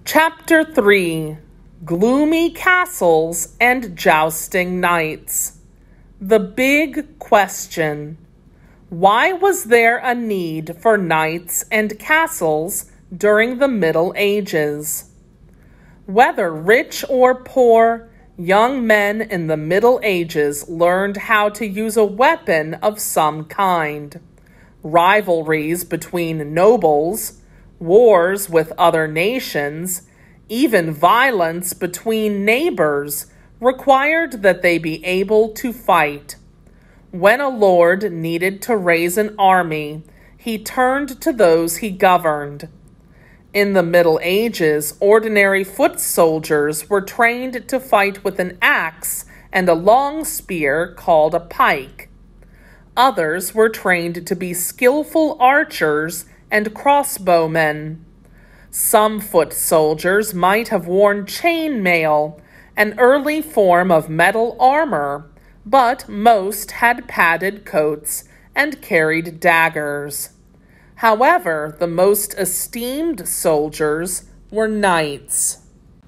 Chapter 3: Gloomy Castles and Jousting Knights. The Big Question. Why was there a need for knights and castles during the Middle Ages? Whether rich or poor, young men in the Middle Ages learned how to use a weapon of some kind. Rivalries between nobles, wars with other nations, even violence between neighbors required that they be able to fight. When a lord needed to raise an army, he turned to those he governed. In the Middle Ages, ordinary foot soldiers were trained to fight with an axe and a long spear called a pike. Others were trained to be skillful archers and crossbowmen. Some foot soldiers might have worn chain mail, an early form of metal armor, but most had padded coats and carried daggers. However, the most esteemed soldiers were knights.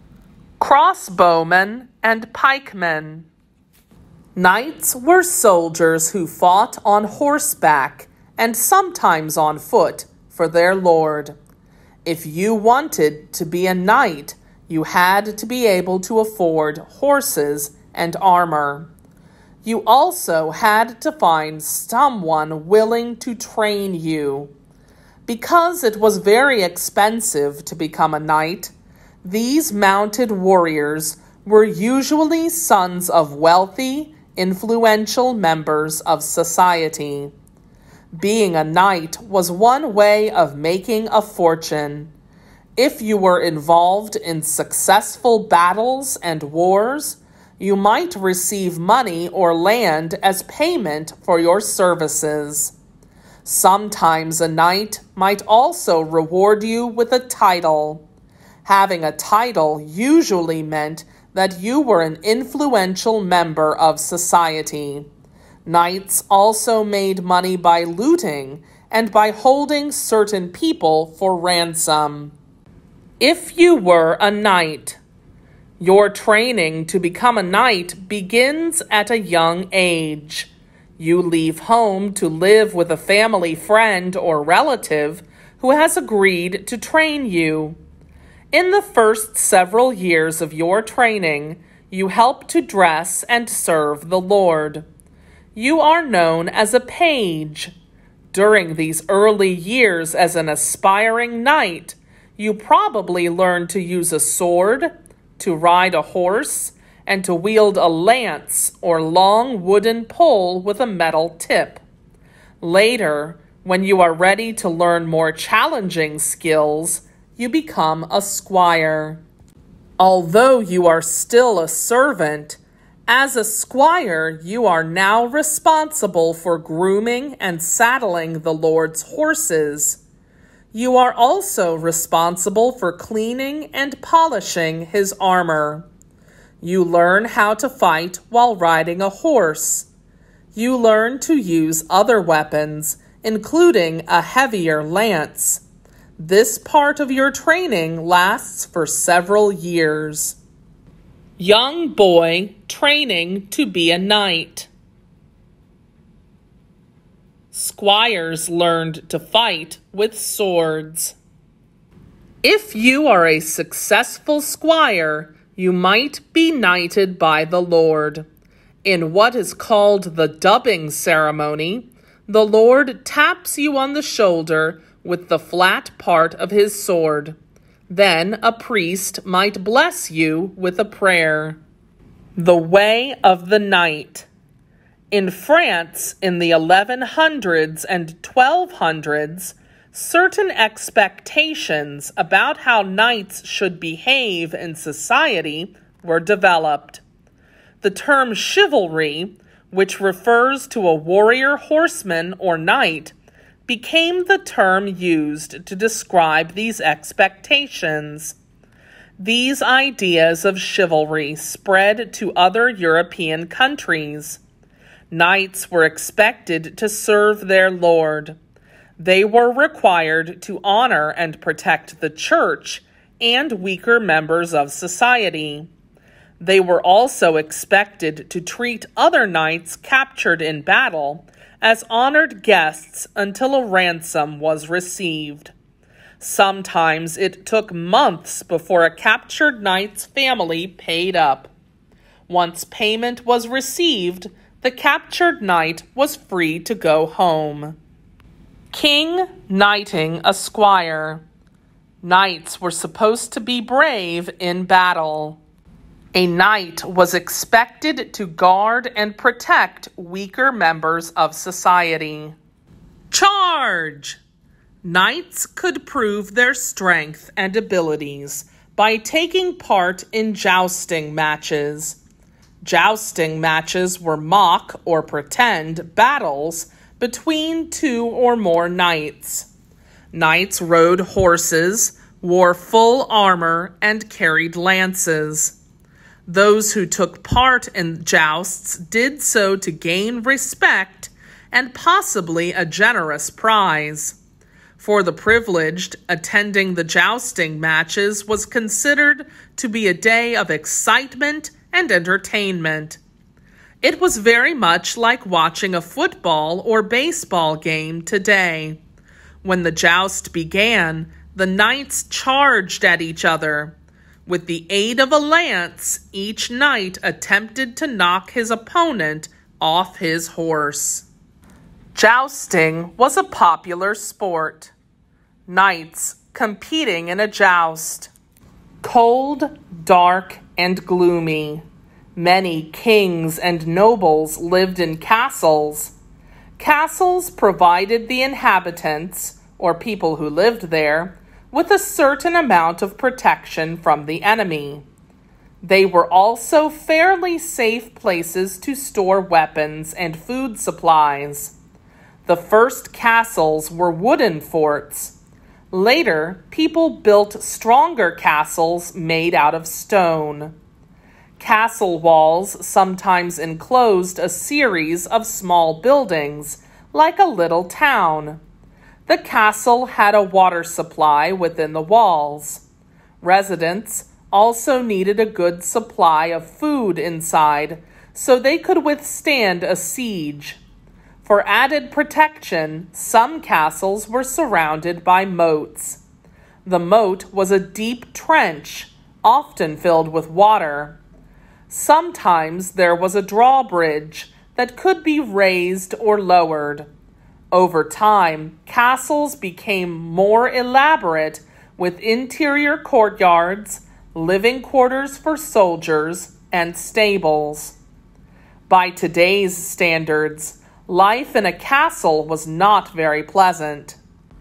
Crossbowmen and pikemen. Knights were soldiers who fought on horseback and sometimes on foot for their lord. If you wanted to be a knight, you had to be able to afford horses and armor. You also had to find someone willing to train you. Because it was very expensive to become a knight, these mounted warriors were usually sons of wealthy, influential members of society. Being a knight was one way of making a fortune. If you were involved in successful battles and wars, you might receive money or land as payment for your services. Sometimes a knight might also reward you with a title. Having a title usually meant that you were an influential member of society. Knights also made money by looting and by holding certain people for ransom. If you were a knight, your training to become a knight begins at a young age. You leave home to live with a family friend or relative who has agreed to train you. In the first several years of your training, you help to dress and serve the Lord. You are known as a page. During these early years as an aspiring knight, you probably learn to use a sword, to ride a horse, and to wield a lance or long wooden pole with a metal tip. Later, when you are ready to learn more challenging skills, you become a squire. Although you are still a servant, as a squire, you are now responsible for grooming and saddling the Lord's horses. You are also responsible for cleaning and polishing his armor. You learn how to fight while riding a horse. You learn to use other weapons, including a heavier lance. This part of your training lasts for several years. Young boy training to be a knight. Squires learned to fight with swords. If you are a successful squire, you might be knighted by the Lord. In what is called the dubbing ceremony, the Lord taps you on the shoulder with the flat part of his sword. Then a priest might bless you with a prayer. The way of the knight. In France, in the 1100s and 1200s, certain expectations about how knights should behave in society were developed. The term chivalry, which refers to a warrior horseman or knight, became the term used to describe these expectations. These ideas of chivalry spread to other European countries. Knights were expected to serve their lord. They were required to honor and protect the church and weaker members of society. They were also expected to treat other knights captured in battle as honored guests until a ransom was received. Sometimes it took months before a captured knight's family paid up. Once payment was received, the captured knight was free to go home. King knighting a squire. Knights were supposed to be brave in battle. A knight was expected to guard and protect weaker members of society. Charge! Knights could prove their strength and abilities by taking part in jousting matches. Jousting matches were mock or pretend battles between two or more knights. Knights rode horses, wore full armor, and carried lances. Those who took part in jousts did so to gain respect and possibly a generous prize. For the privileged, attending the jousting matches was considered to be a day of excitement and entertainment. It was very much like watching a football or baseball game today. When the joust began, the knights charged at each other. With the aid of a lance, each knight attempted to knock his opponent off his horse. Jousting was a popular sport. Knights competing in a joust. Cold, dark, and gloomy. Many kings and nobles lived in castles. Castles provided the inhabitants, or people who lived there, with a certain amount of protection from the enemy. They were also fairly safe places to store weapons and food supplies. The first castles were wooden forts. Later, people built stronger castles made out of stone. Castle walls sometimes enclosed a series of small buildings, like a little town. The castle had a water supply within the walls. Residents also needed a good supply of food inside, so they could withstand a siege. For added protection, some castles were surrounded by moats. The moat was a deep trench, often filled with water. Sometimes there was a drawbridge that could be raised or lowered. Over time, castles became more elaborate with interior courtyards, living quarters for soldiers, and stables. By today's standards, life in a castle was not very pleasant.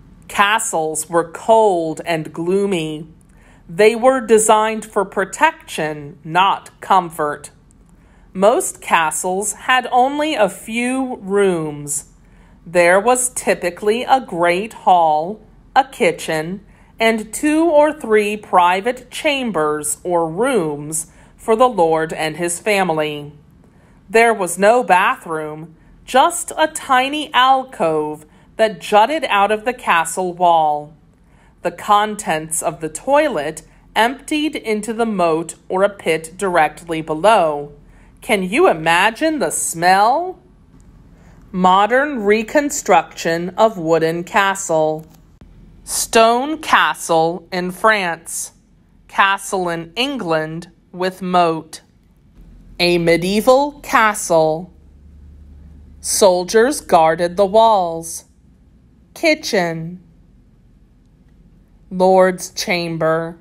Castles were cold and gloomy. They were designed for protection, not comfort. Most castles had only a few rooms. There was typically a great hall, a kitchen, and 2 or 3 private chambers or rooms for the lord and his family. There was no bathroom, just a tiny alcove that jutted out of the castle wall. The contents of the toilet emptied into the moat or a pit directly below. Can you imagine the smell? Modern reconstruction of wooden castle. Stone castle in France. Castle in England with moat. A medieval castle. Soldiers guarded the walls. Kitchen. Lord's chamber.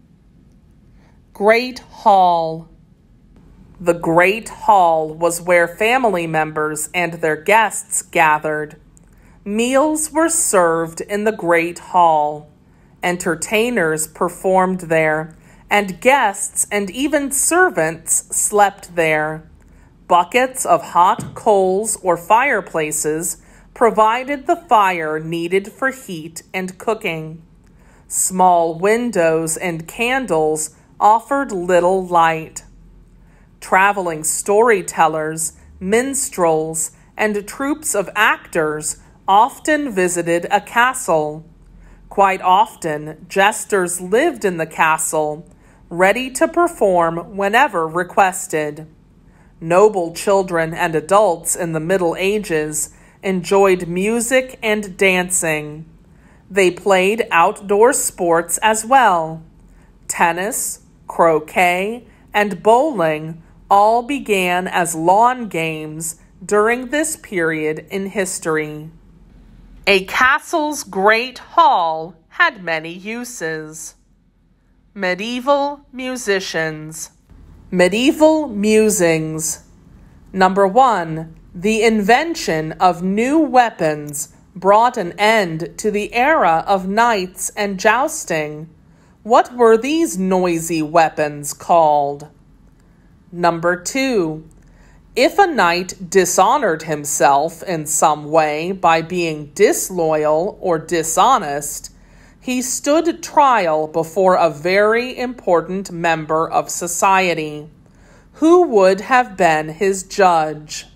Great hall. The Great Hall was where family members and their guests gathered. Meals were served in the Great Hall. Entertainers performed there, and guests and even servants slept there. Buckets of hot coals or fireplaces provided the fire needed for heat and cooking. Small windows and candles offered little light. Traveling storytellers, minstrels, and troops of actors often visited a castle. Quite often, jesters lived in the castle, ready to perform whenever requested. Noble children and adults in the Middle Ages enjoyed music and dancing. They played outdoor sports as well. Tennis, croquet, and bowling all began as lawn games during this period in history. A castle's great hall had many uses. Medieval musicians. Medieval musings. Number 1. The invention of new weapons brought an end to the era of knights and jousting. What were these noisy weapons called? Number 2. If a knight dishonored himself in some way by being disloyal or dishonest, he stood trial before a very important member of society. Who would have been his judge?